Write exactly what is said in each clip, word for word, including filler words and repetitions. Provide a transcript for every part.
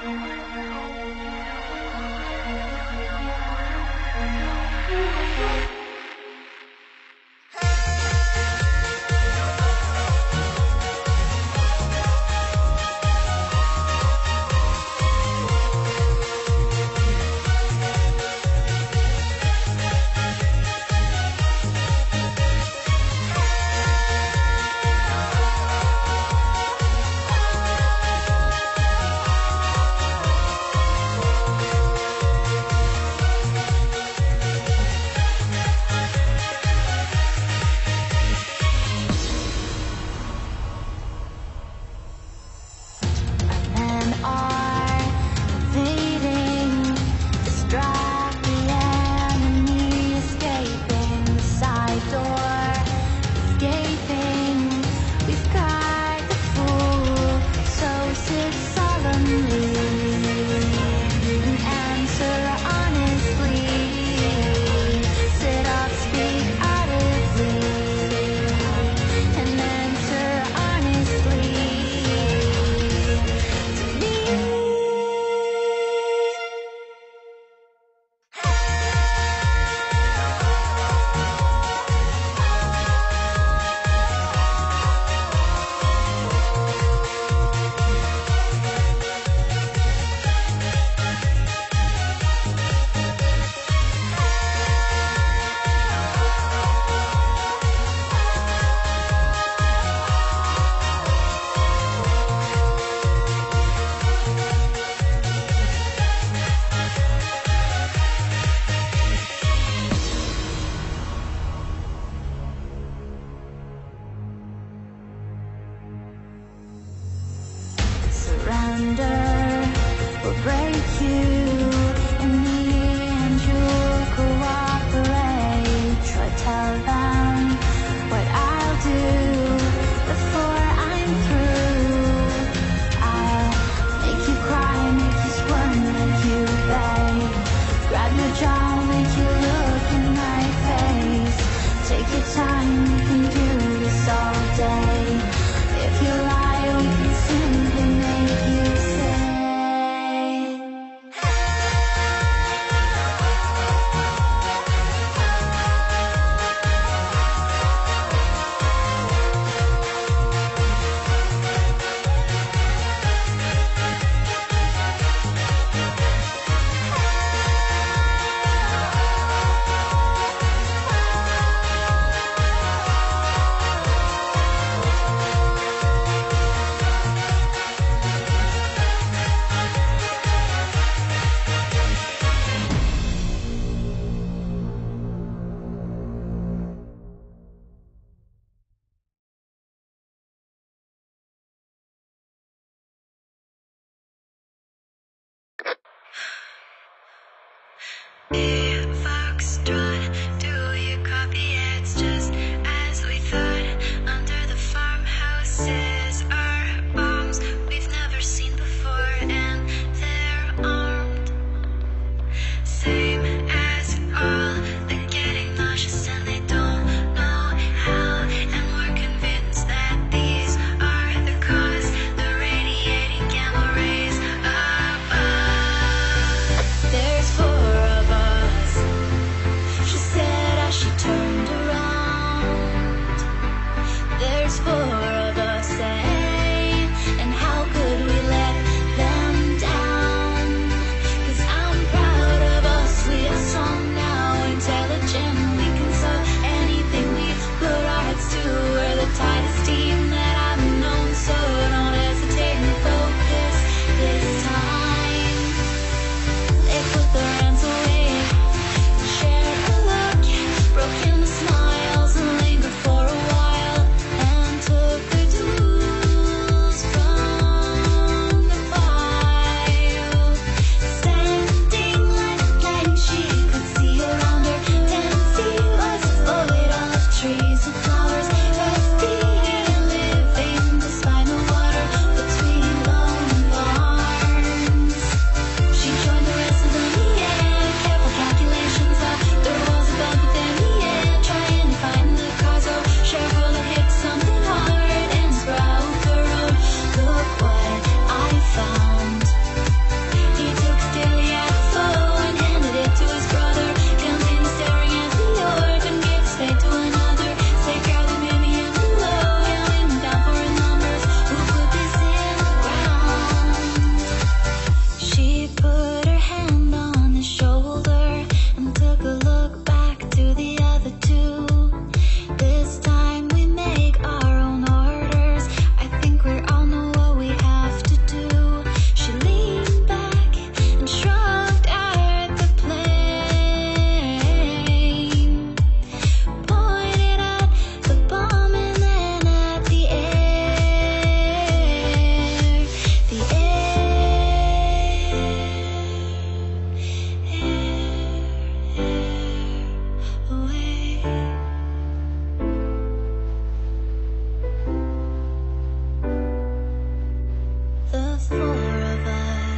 There's four of us.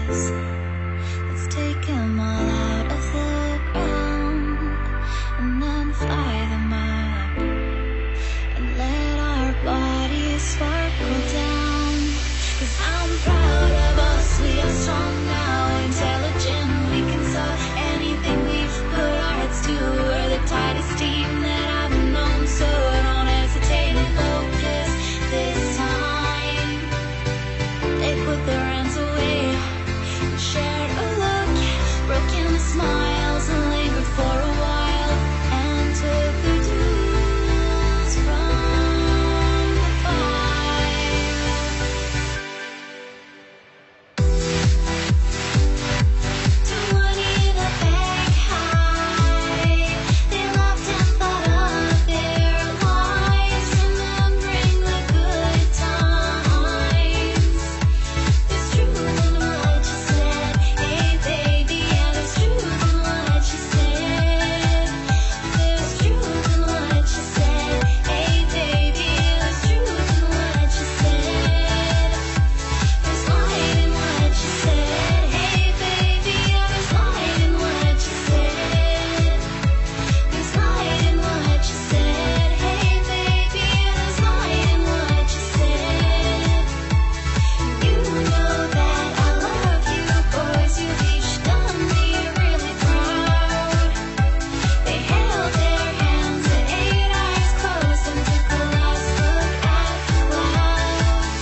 us. Let's take them all out of the ground and then fly them up and let our bodies sparkle down. 'Cause I'm proud of us, we are strong now, intelligent, we can solve anything we've put our heads to. We're the tightest team that I've known, so don't hesitate and focus this time. They put their hands away and shared a look, broken the smiles and lingered for a while and took the dues from the fire. To money in the bank high, they laughed and thought of their lives, remembering the good times. There's truth in what you said, hey baby, yeah, there's truth in what you said. There's truth in what you said, hey baby, there's truth in what you said. There's light in what you said, hey baby, yeah, there's light in what you said. There's light in what you said, hey baby, yeah, there's light in what you said. You know that I love you, boys, you've each done me really proud. They held their hands and eight eyes closed and took a last look at the clouds.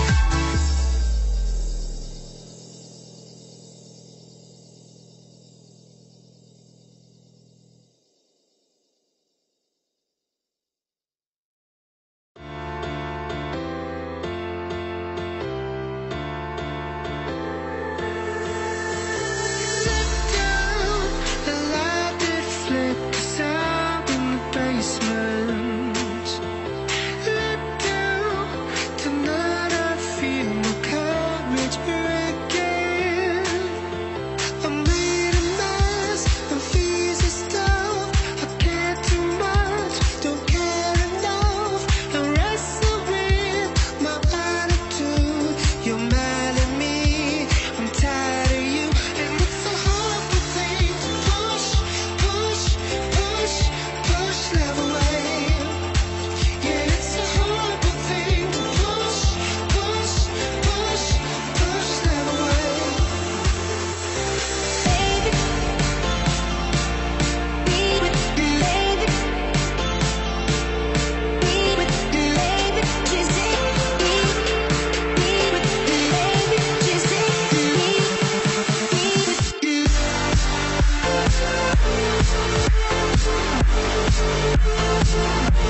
The light that flickers out in the basement. Let down tonight, I feel my courage breaking. I made a mess of easy stuff. I care too much, don't care enough. I wrestle with my attitude. You're mad at me, I'm tired of you, and it's a horrible thing to push, push, push, push love away. Yeah, it's a horrible thing to push, push, push, push love away. Baby, be with me, baby. Be with me, baby. Just say be, be with me, baby. Just say be, be with you. You